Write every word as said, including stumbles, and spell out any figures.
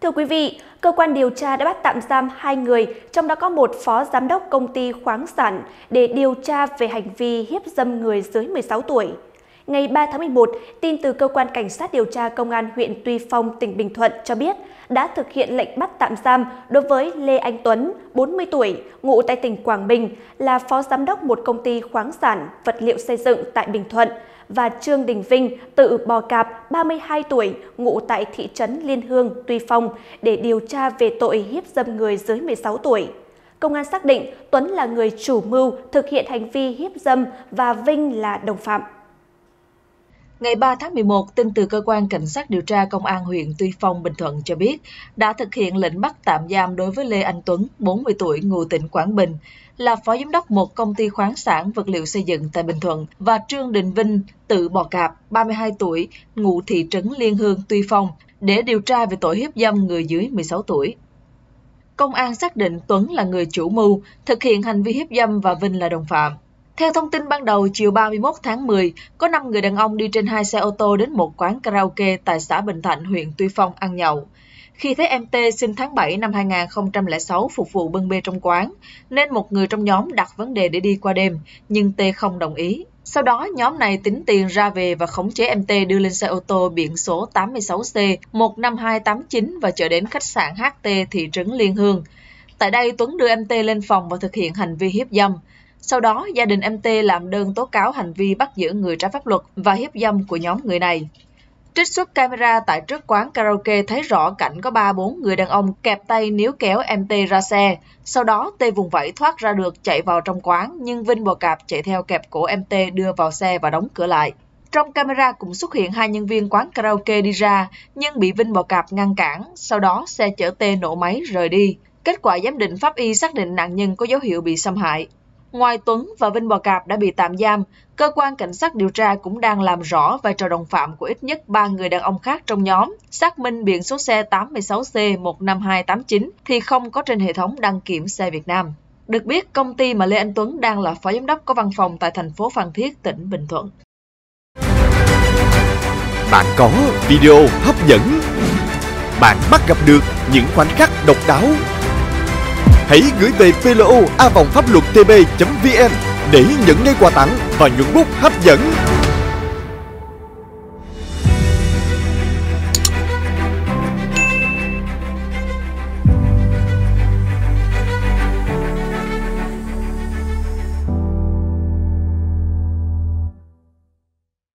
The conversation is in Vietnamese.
Thưa quý vị, cơ quan điều tra đã bắt tạm giam hai người, trong đó có một phó giám đốc công ty khoáng sản để điều tra về hành vi hiếp dâm người dưới mười sáu tuổi. Ngày ba tháng mười một, tin từ Cơ quan Cảnh sát điều tra Công an huyện Tuy Phong, tỉnh Bình Thuận cho biết đã thực hiện lệnh bắt tạm giam đối với Lê Anh Tuấn, bốn mươi tuổi, ngụ tại tỉnh Quảng Bình, là phó giám đốc một công ty khoáng sản, vật liệu xây dựng tại Bình Thuận, và Trương Đình Vinh, tự Bò Cạp, ba mươi hai tuổi, ngụ tại thị trấn Liên Hương, Tuy Phong, để điều tra về tội hiếp dâm người dưới mười sáu tuổi. Công an xác định Tuấn là người chủ mưu thực hiện hành vi hiếp dâm và Vinh là đồng phạm. Ngày ba tháng mười một, tin từ Cơ quan Cảnh sát điều tra Công an huyện Tuy Phong, Bình Thuận cho biết đã thực hiện lệnh bắt tạm giam đối với Lê Anh Tuấn, bốn mươi tuổi, ngụ tỉnh Quảng Bình, là phó giám đốc một công ty khoáng sản vật liệu xây dựng tại Bình Thuận, và Trương Đình Vinh, tự Bò Cạp, ba mươi hai tuổi, ngụ thị trấn Liên Hương, Tuy Phong, để điều tra về tội hiếp dâm người dưới mười sáu tuổi. Công an xác định Tuấn là người chủ mưu thực hiện hành vi hiếp dâm và Vinh là đồng phạm. Theo thông tin ban đầu, chiều ba mươi mốt tháng mười, có năm người đàn ông đi trên hai xe ô tô đến một quán karaoke tại xã Bình Thạnh, huyện Tuy Phong ăn nhậu. Khi thấy em T sinh tháng bảy năm hai nghìn không trăm lẻ sáu phục vụ bưng bê trong quán, nên một người trong nhóm đặt vấn đề để đi qua đêm, nhưng T không đồng ý. Sau đó, nhóm này tính tiền ra về và khống chế em T đưa lên xe ô tô biển số tám mươi sáu C một năm hai tám chín và chở đến khách sạn H T thị trấn Liên Hương. Tại đây, Tuấn đưa em T lên phòng và thực hiện hành vi hiếp dâm. Sau đó, gia đình em T làm đơn tố cáo hành vi bắt giữ người trái pháp luật và hiếp dâm của nhóm người này. Trích xuất camera tại trước quán karaoke thấy rõ cảnh có ba bốn người đàn ông kẹp tay níu kéo em T ra xe. Sau đó, T vùng vẫy thoát ra được chạy vào trong quán, nhưng Vinh Bò Cạp chạy theo kẹp cổ em T đưa vào xe và đóng cửa lại. Trong camera cũng xuất hiện hai nhân viên quán karaoke đi ra, nhưng bị Vinh Bò Cạp ngăn cản. Sau đó, xe chở T nổ máy rời đi. Kết quả giám định pháp y xác định nạn nhân có dấu hiệu bị xâm hại. Ngoài Tuấn và Vinh Bò Cạp đã bị tạm giam, cơ quan cảnh sát điều tra cũng đang làm rõ vai trò đồng phạm của ít nhất ba người đàn ông khác trong nhóm. Xác minh biển số xe tám mươi sáu C một năm hai tám chín thì không có trên hệ thống đăng kiểm xe Việt Nam. Được biết, công ty mà Lê Anh Tuấn đang là phó giám đốc có văn phòng tại thành phố Phan Thiết, tỉnh Bình Thuận. Bạn có video hấp dẫn, bạn bắt gặp được những khoảnh khắc độc đáo. Hãy gửi về plo a vòng pháp luật tb chấm vn để nhận ngay quà tặng và nhuận bút hấp dẫn.